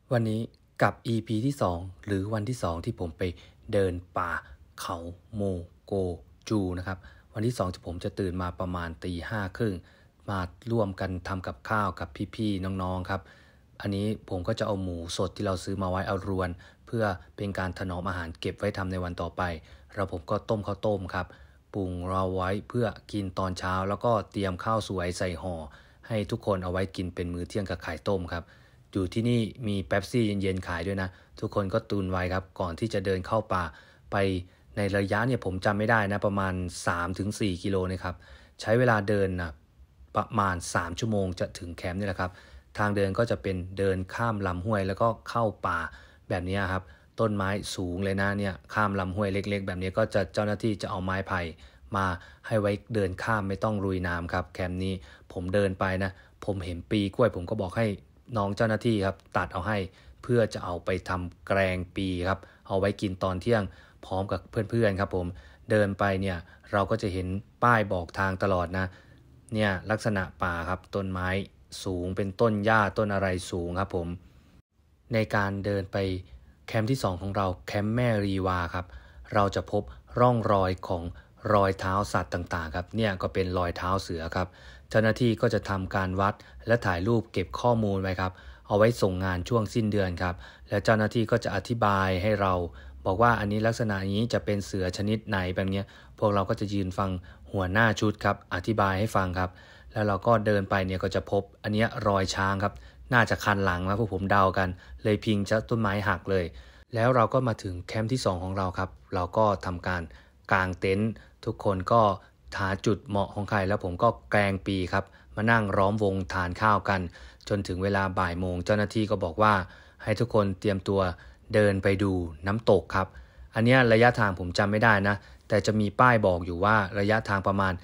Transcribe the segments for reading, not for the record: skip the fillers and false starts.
วันนี้กับ EP ที่2หรือวันที่2ที่ผมไปเดินป่าเขาโมโกจูนะครับวันที่2ที่ผมจะตื่นมาประมาณ5:30มาร่วมกันทำกับข้าวกับพี่ๆน้องๆครับอันนี้ผมก็จะเอาหมูสดที่เราซื้อมาไว้เอารวนเพื่อเป็นการถนอมอาหารเก็บไว้ทำในวันต่อไปแล้วผมก็ต้มข้าวต้มครับปรุงเราไว้เพื่อกินตอนเช้าแล้วก็เตรียมข้าวสวยใส่ห่อให้ทุกคนเอาไว้กินเป็นมื้อเที่ยงกับไข่ต้มครับอยู่ที่นี่มีเป๊ปซี่เย็นๆขายด้วยนะทุกคนก็ตุนไว้ครับก่อนที่จะเดินเข้าป่าไปในระยะเนี่ยผมจำไม่ได้นะประมาณ 3-4 กิโลนะครับใช้เวลาเดินนะประมาณ3ชั่วโมงจะถึงแคมป์นี่แหละครับทางเดินก็จะเป็นเดินข้ามลำห้วยแล้วก็เข้าป่าแบบนี้ครับต้นไม้สูงเลยนะเนี่ยข้ามลำห้วยเล็กๆแบบนี้ก็จะเจ้าหน้าที่จะเอาไม้ไผ่มาให้ไว้เดินข้ามไม่ต้องลุยน้ำครับแคมป์นี้ผมเดินไปนะผมเห็นปีกล้วยผมก็บอกให้น้องเจ้าหน้าที่ครับตัดเอาให้เพื่อจะเอาไปทำแกงปีครับเอาไว้กินตอนเที่ยงพร้อมกับเพื่อนๆครับผมเดินไปเนี่ยเราก็จะเห็นป้ายบอกทางตลอดนะเนี่ยลักษณะป่าครับต้นไม้สูงเป็นต้นหญ้าต้นอะไรสูงครับผมในการเดินไปแคมป์ที่2ของเราแคมป์แม่รีวาครับเราจะพบร่องรอยของรอยเท้าสัตว์ต่างๆครับเนี่ยก็เป็นรอยเท้าเสือครับเจ้าหน้าที่ก็จะทำการวัดและถ่ายรูปเก็บข้อมูลไว้ครับเอาไว้ส่งงานช่วงสิ้นเดือนครับแล้วเจ้าหน้าที่ก็จะอธิบายให้เราบอกว่าอันนี้ลักษณะนี้จะเป็นเสือชนิดไหนแบบนี้พวกเราก็จะยืนฟังหัวหน้าชุดครับอธิบายให้ฟังครับแล้วเราก็เดินไปเนี่ยก็จะพบอันนี้รอยช้างครับน่าจะคันหลังนะพวกผมเดากันเลยพิงจะต้นไม้หักเลยแล้วเราก็มาถึงแคมป์ที่2ของเราครับเราก็ทำการกางเต็นท์ทุกคนก็หาจุดเหมาะของใครแล้วผมก็แกงปีครับมานั่งล้อมวงทานข้าวกันจนถึงเวลาบ่ายโมงเจ้าหน้าที่ก็บอกว่าให้ทุกคนเตรียมตัวเดินไปดูน้ำตกครับอันนี้ระยะทางผมจำไม่ได้นะแต่จะมีป้ายบอกอยู่ว่าระยะทางประมาณ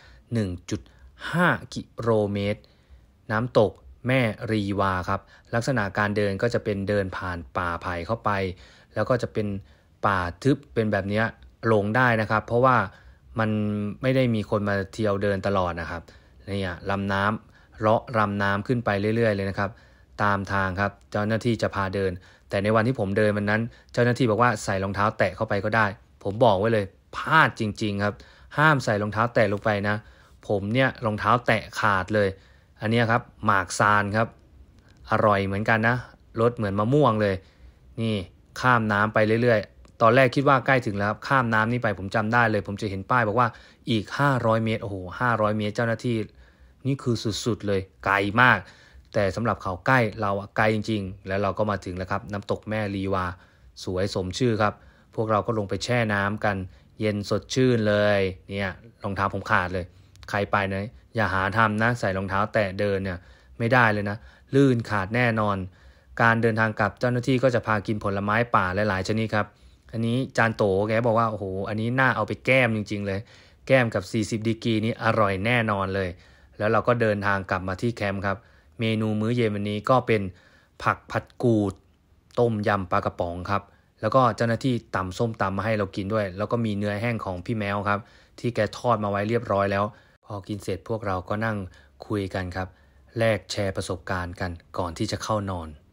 1.5 กิโลเมตรน้ำตกแม่รีวาครับลักษณะการเดินก็จะเป็นเดินผ่านป่าไผ่เข้าไปแล้วก็จะเป็นป่าทึบเป็นแบบนี้ลงได้นะครับเพราะว่ามันไม่ได้มีคนมาเที่ยวเดินตลอดนะครับเนี่ยลำน้ำเลาะลำน้ำขึ้นไปเรื่อยๆเลยนะครับตามทางครับเจ้าหน้าที่จะพาเดินแต่ในวันที่ผมเดินวันนั้นเจ้าหน้าที่บอกว่าใส่รองเท้าแตะเข้าไปก็ได้ผมบอกไว้เลยพลาดจริงๆครับห้ามใส่รองเท้าแตะลงไปนะผมเนี่ยรองเท้าแตะขาดเลยอันนี้ครับหมากซานครับอร่อยเหมือนกันนะรสเหมือนมะม่วงเลยนี่ข้ามน้ำไปเรื่อยๆตอนแรกคิดว่าใกล้ถึงแล้วครับข้ามน้ำนี่ไปผมจำได้เลยผมจะเห็นป้ายบอกว่าอีก500เมตรโอ้โห500เมตรเจ้าหน้าที่นี่คือสุดๆเลยไกลมากแต่สำหรับเขาใกล้เราไกลจริงๆแล้วเราก็มาถึงแล้วครับน้ำตกแม่ลีวาสวยสมชื่อครับพวกเราก็ลงไปแช่น้ำกันเย็นสดชื่นเลยเนี่ยรองเท้าผมขาดเลยใครไปนะอย่าหาทำนะใส่รองเท้าแตะเดินเนี่ยไม่ได้เลยนะลื่นขาดแน่นอนการเดินทางกลับเจ้าหน้าที่ก็จะพากินผลไม้ป่าหลายๆชนิดครับอันนี้จานโตแกบอกว่าโอ้โหอันนี้น่าเอาไปแก้มจริงๆเลยแก้มกับ40 ดีกรีนี้อร่อยแน่นอนเลยแล้วเราก็เดินทางกลับมาที่แคมป์ครับเมนูมื้อเย็นวันนี้ก็เป็นผักผัดกูดต้มยำปลากระป๋องครับแล้วก็เจ้าหน้าที่ตำส้มตำมาให้เรากินด้วยแล้วก็มีเนื้อแห้งของพี่แมวครับที่แกทอดมาไว้เรียบร้อยแล้วพอกินเสร็จพวกเราก็นั่งคุยกันครับแลกแชร์ประสบการณ์กันก่อนที่จะเข้านอน